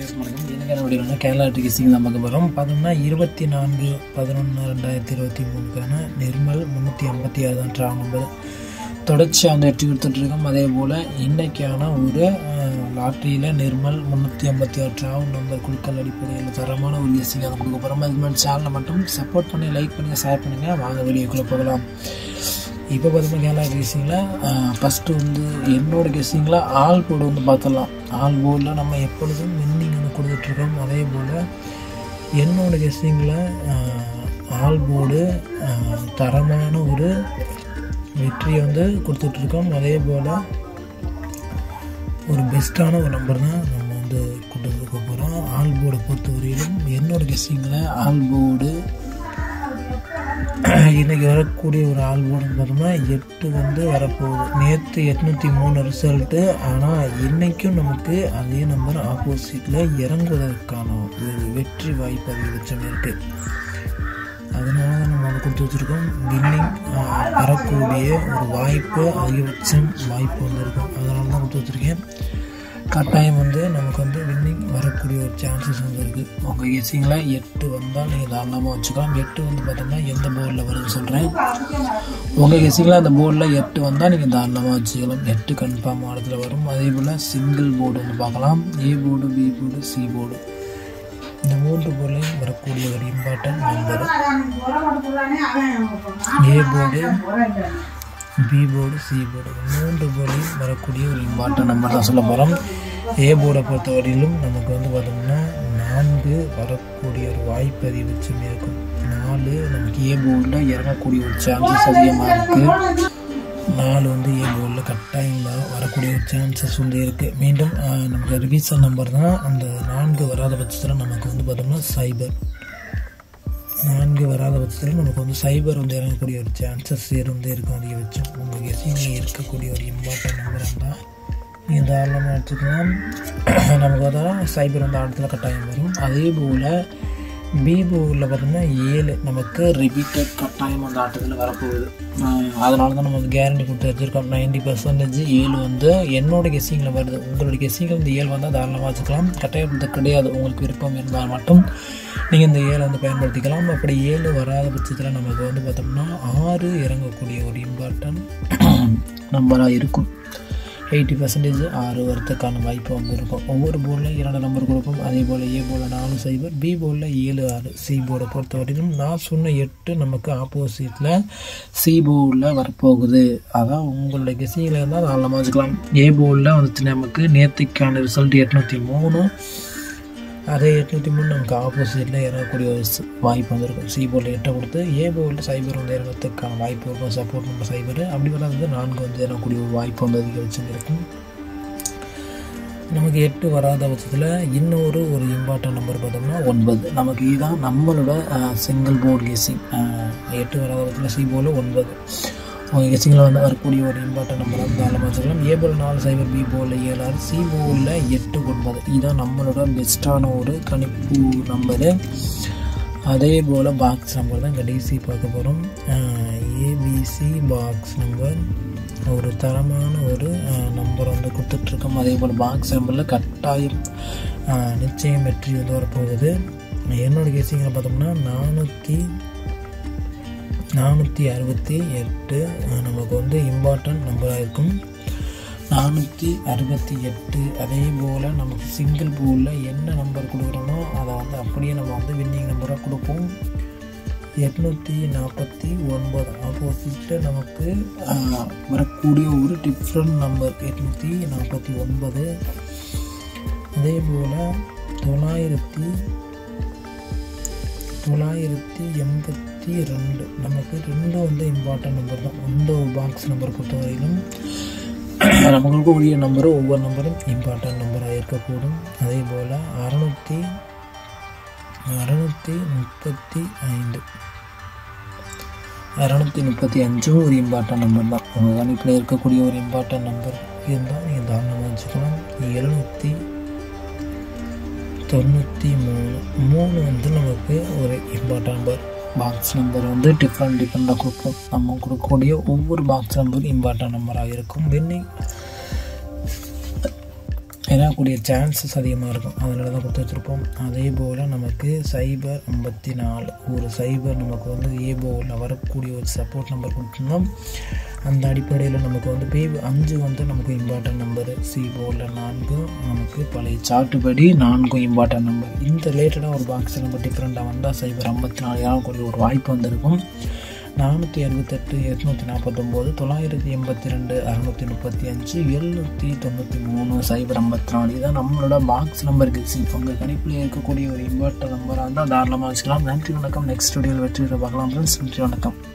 வணக்கம். எனக்கான வீடியோனா கேரளா டிக்கெட்ஸிங் தான் பார்க்க போகிறோம். பார்த்தோம்னா 24/11/2023 நிர்மல் 356 தான் ட்ரா நம்பர். தொடர்ச்சியாக வந்து வெற்றி கொடுத்துட்ருக்கோம். அதே போல் இன்றைக்கான ஒரு லாட்ரியில் நிர்மல் 356 ட்ராவல் நம்பர் குழுக்கள் அடிப்படையில் தரமான ஒரு கெஸ்ஸிங் அதை கொடுக்க போகிறோம். அது மாதிரி சேனலை மட்டும் சப்போர்ட் பண்ணி லைக் பண்ணுங்கள், ஷேர் பண்ணுங்கள். வாங்க வீடியோக்குள்ளே போகலாம். இப்போ பார்த்தோம்னா கேரளா கெஸ்ஸிங்கில் ஃபஸ்ட்டு வந்து என்னோடய கெஸ்ஸிங்கில் ஆல் போர்டு வந்து பார்த்துடலாம். ஆல் போர்டில் நம்ம எப்பொழுதும் வின்னிங் வந்து கொடுத்துட்ருக்கோம். அதே போல் என்னோடய கெஸ்ஸிங்கில் ஆல் போர்டு தரமான ஒரு வெற்றியை வந்து கொடுத்துட்ருக்கோம். அதே போல் ஒரு பெஸ்ட்டான ஒரு நம்பர் தான் நம்ம வந்து கொடுத்துருக்க போகிறோம். ஆல் போர்டை பொறுத்தவரையிலும் என்னோடய கெஸ்ஸிங்கில் ஆல் போர்டு இன்றைக்கி வரக்கூடிய ஒரு ஆல் போர்டுன்னு பார்த்தோம்னா 8 வந்து வரப்போகுது. நேற்று 803 ரிசல்ட்டு. ஆனால் இன்றைக்கும் நமக்கு அதே நம்பர் ஆப்போசிட்டில் இறங்குவதற்கான ஒரு வெற்றி வாய்ப்பு அதிகபட்சம் இருக்குது. அதனால தான் நம்ம அதை கொடுத்து வச்சுருக்கோம். வின்னிங் வரக்கூடிய ஒரு வாய்ப்பு அதிகபட்சம் வாய்ப்பு வந்து இருக்கும். அதனால தான் கொடுத்து வச்சுருக்கேன். கட்டாயம் வந்து நமக்கு வந்து வின்னிங் வரக்கூடிய ஒரு சான்சஸ் வந்து இருக்குது. உங்கள் கெஸ்ஸிங்கில் 8 வந்தால் நீங்கள் தாராளமாக வச்சுக்கலாம். 8 வந்து பார்த்தோம்னா எந்த போர்டில் வருதுன்னு சொல்கிறேன். உங்கள் கெஸ்ஸிங்கில் அந்த போர்டில் 8 வந்தால் நீங்கள் தாராளமாக வச்சுக்கலாம். 8 கன்ஃபார்ம் இடத்துல வரும். அதே போல் சிங்கிள் போர்டு வந்து பார்க்கலாம். A board, B board, C board, இந்த 3 போர்ட்லையும் வரக்கூடிய ஒரு important number. A board, B board, C board 3 போர்டையும் வரக்கூடிய ஒரு இம்பார்ட்டன்ட் நம்பர் தான் சொல்ல போகிறோம். ஏ போர்டை பொறுத்தவரையிலும் நமக்கு வந்து பார்த்தோம்னா 4 வரக்கூடிய ஒரு வாய்ப்பு அதிகபட்சம் இருக்கும். 4 நமக்கு ஏ போர்டில் இறங்கக்கூடிய ஒரு சான்சஸ் அதிகமாக இருக்குது. 4 வந்து ஏ போர்டில் கட்டாயம் வரக்கூடிய ஒரு சான்சஸ் வந்து இருக்குது. மீண்டும் நமக்கு ரிவிஷன் நம்பர் தான். அந்த 4 வராத பட்சத்தில் நமக்கு வந்து பார்த்தோம்னா சைபர் 4 வராத பட்சத்தில் நமக்கு வந்து சைபர் வந்து இறங்கக்கூடிய ஒரு சான்சஸ் வந்து இருக்கும் அதிகபட்சம். உங்கள் கெஸ்ஸிங்கில் இருக்கக்கூடிய ஒரு இம்பார்ட்டன்ட் நம்பர் இருந்தால் நீங்கள் தாராளமாக எடுத்துக்கலாம். நமக்கு வந்து சைபர் வந்து இடத்துல கட்டாயம் வரும். அதே போல் பி போர்டில் பார்த்தோம்னா 7 நமக்கு ரிப்பீட்டட் கட்டாயம் அந்த ஆட்டத்தில் வரப்போகுது. அதனால தான் நம்ம வந்து கேரண்டி கொடுத்து வச்சுருக்கோம். 90% 7 வந்து என்னோடய கெஸ்ஸிங்கில் வருது. உங்களோட கெஸ்ஸிங்கில் இந்த 7 வந்தால் தாராளமாக வச்சுக்கலாம். கட்டாயம் கிடையாது. உங்களுக்கு விருப்பம் இருந்தால் மட்டும் நீங்கள் இந்த 7 வந்து பயன்படுத்திக்கலாம். அப்படி 7 வராத பட்சத்தில் நமக்கு வந்து பார்த்தோம்னா 6 இறங்கக்கூடிய ஒரு இம்பார்ட்டன்ட் நம்பராக இருக்கும். 80% 6 வரத்துக்கான வாய்ப்பு வந்து இருக்கும். ஒவ்வொரு போர்டில் 2 நம்பர் கொடுப்போம். அதே போல் ஏ போர்டில் 4 சைபர், பி போர்டில் 7 6, சி போர்டை பொறுத்த வரைக்கும் நான் சொன்ன 8 நமக்கு ஆப்போசிட்டில் சி போர்டில் வரப்போகுது. அதான் உங்களுடைய கெஸ்ஸிங்கில் இருந்தால் தாராளமாக வச்சுக்கலாம். ஏ போர்டில் வந்துட்டு நமக்கு நேற்றுக்கான ரிசல்ட் 803. அதே 803 நமக்கு ஆப்போசிட்டில் இறங்கக்கூடிய ஒரு வாய்ப்பு வந்துருக்கும். சி போர்டில் 8 கொடுத்து ஏ போர்டில் சைபர் வந்து இறங்கிறதுக்கான வாய்ப்பு இருக்கும். சப்போர்ட் நம்பர் சைபர் அப்படி வராது வந்து 4 வந்து இறங்கக்கூடிய ஒரு வாய்ப்பு வந்து அதிகபட்சம் இருக்கும். நமக்கு 8 வராத பட்சத்தில் இன்னொரு இம்பார்ட்டன்ட் நம்பர் பார்த்தோம்னா 9. நமக்கு இதுதான் நம்மளோட சிங்கிள் போர்டு கெஸ்ஸிங். 8 வராத பட்சத்தில் சி போர்டில் 9 உங்கள் கெஸ்ஸிங்கில் வந்து வரக்கூடிய ஒரு இம்பார்ட்டன்ட் நம்பர் வந்து தாராளமாக வச்சுக்கலாம். ஏ போர்டில் 4 சைபர், பி போர்டில் 7 6, சி போர்டில் 8 9 இதுதான் நம்மளோட பெஸ்ட்டான ஒரு கணிப்பு நம்பரு. அதே போல் பாக்ஸ் நம்பர் தான் கடைசி பார்க்க போகிறோம். ஏபிசி பாக்ஸ் நம்பர் ஒரு தரமான ஒரு நம்பர் வந்து கொடுத்துட்ருக்கோம். அதே போல் பாக்ஸ் நம்பரில் கட்டாயம் நிச்சயம் வெற்றி வந்து வரப்போகுது. என்னோடய கெஸ்ஸிங்கில் பார்த்தோம்னா 468 நமக்கு வந்து இம்பார்ட்டன்ட் நம்பராக இருக்கும். 468. அதே போல் நமக்கு சிங்கிள் போர்டில் என்ன நம்பர் கொடுக்குறோமோ அதை வந்து அப்படியே நம்ம வந்து வின்னிங் நம்பராக கொடுப்போம். 849 ஆப்போசிட்டில் நமக்கு வரக்கூடிய ஒரு டிஃப்ரெண்ட் நம்பர் 849. அதே போல் 982 நமக்கு 2 வந்து இம்பார்ட்டன்ட் நம்பர் தான். இந்த பாக்ஸ் நம்பர் பொறுத்தவரையிலும் நம்மளுக்கு உரிய நம்பரு ஒவ்வொரு நம்பரும் இம்பார்ட்டன்ட் நம்பராக இருக்கக்கூடும். அதே போல் 635 ஒரு இம்பார்ட்டன்ட் நம்பர் தான். உங்கள் கணிப்பில் இருக்கக்கூடிய ஒரு இம்பார்ட்டன்ட் நம்பர் இருந்தால் நீங்கள் தாராளமாக வச்சுக்கலாம். 793 வந்து நமக்கு ஒரு இம்பார்ட்டன்ட் நம்பர். பாக்ஸ் நம்பர் வந்து டிஃப்ரெண்டாக கொடுப்போம். நம்ம கொடுக்கக்கூடிய ஒவ்வொரு பாக்ஸ் நம்பரும் இம்பார்ட்டன்ட் நம்பராக இருக்கும். வின்னிங் எழக்கூடிய சான்சஸ் அதிகமாக இருக்கும். அதனால தான் கொடுத்து வச்சுருப்போம். அதே போல் நமக்கு 054 ஒரு சைபர் நமக்கு வந்து ஏ போர்டில் வரக்கூடிய ஒரு சப்போர்ட் நம்பர் கொடுத்துருந்தோம். அந்த அடிப்படையில் நமக்கு வந்து P5 வந்து நமக்கு இம்பார்ட்டன்ட் நம்பரு, சி போர்டில் 4 நமக்கு பழைய சார்ட்டுப்படி 4 இம்பார்ட்டன்ட் நம்பர். இந்த ரிலேட்டடாக ஒரு பாக்ஸ் நம்பர் டிஃப்ரெண்ட்டாக வந்தால் 054 ஆகக்கூடிய ஒரு வாய்ப்பு வந்திருக்கும். 468 849 982 635 793 054 இதான் நம்மளோட பாக்ஸ் நம்பர் கிட்ஸி. உங்கள் கணிப்பில் இருக்கக்கூடிய ஒரு இம்பார்ட்டன்ட் நம்பராக இருந்தால் தாராளமாக வச்சுக்கலாம். நன்றி, வணக்கம். நெக்ஸ்ட் வீடியோவில் வெற்றி பார்க்கலாம். நன்றி, வணக்கம்.